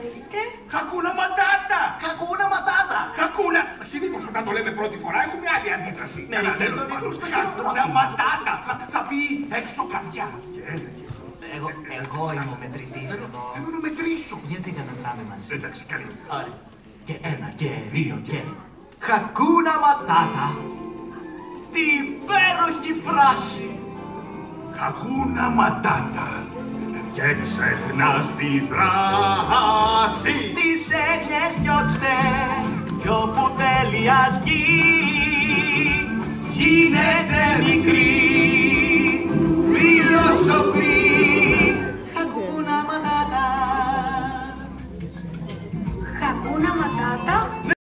ορίστε. Χακούνα ματάτα! Χακούνα ματάτα! Χακούνα! Συνήθως όταν το λέμε πρώτη φορά έχουμε άλλη αντίδραση. Ναι, Αλλά ναι, τέλος ναι, πάντων, ναι, χακούνα ματάτα! Θα πει έξω καρδιά. Εγώ είμαι ο μετρητής εδώ. Θέλω να μετρήσω. Γιατί δεν μετράμε μαζί? Εντάξει, καλή. Ωραία. Και ένα και δύο και... Χακούνα ματάτα! Τι υπέροχη φράση! Χακούνα ματάτα! Και ξεχνάς τη δράση. Τις έννοιες διώξτε κι όπου τέλειας γη γίνεται μικρή.